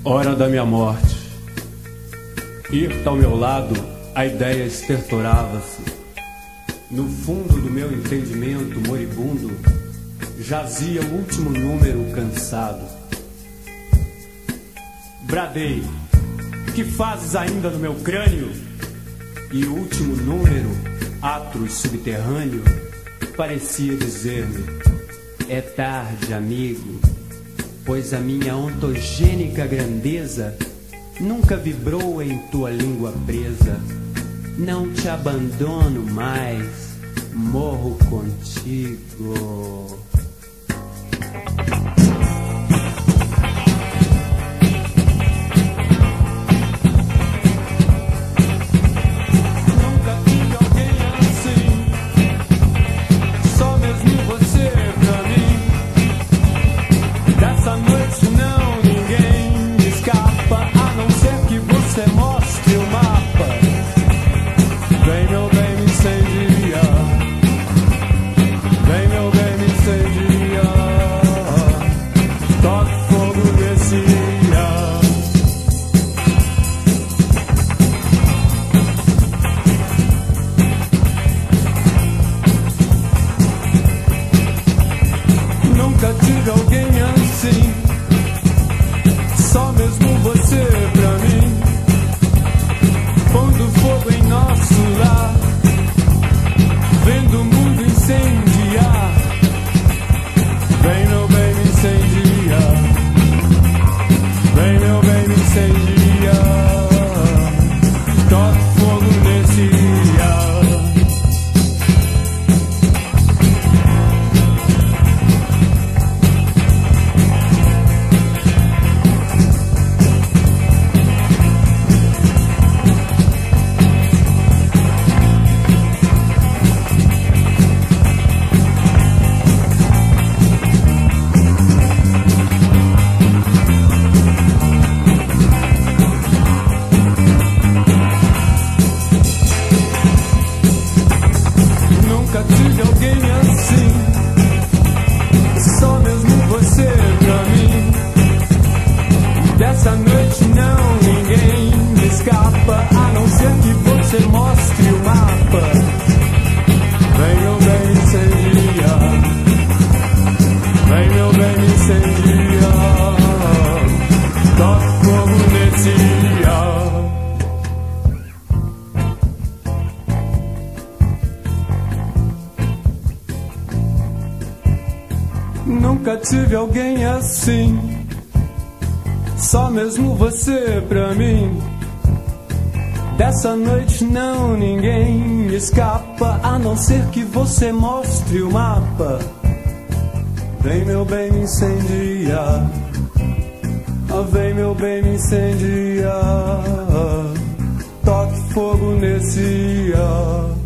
Hora da minha morte. Irta ao meu lado, a ideia estertorava-se. No fundo do meu entendimento moribundo, jazia o último número cansado. Bradei, que fazes ainda no meu crânio? E o último número, atro e subterrâneo, parecia dizer-me: é tarde, amigo, pois a minha ontogênica grandeza nunca vibrou em tua língua presa. Não te abandono mais, morro contigo. Nunca tive alguém assim, só mesmo você pra mim. Pondo fogo em nosso lar, vendo o mundo incendiar. Vem meu bem me incendiar, vem meu bem me incendiar. Toque fogo nesse ar. Nunca tive alguém assim, só mesmo você pra mim. Dessa noite não ninguém me escapa, a não ser que você mostre o mapa. Vem meu bem me incendiar, vem meu bem me incendiar. Toque fogo nesse ar. Nunca tive alguém assim, só mesmo você pra mim. Dessa noite não ninguém me escapa, a não ser que você mostre o mapa. Vem meu bem me incendiar, vem meu bem me incendiar. Toque fogo nesse ar.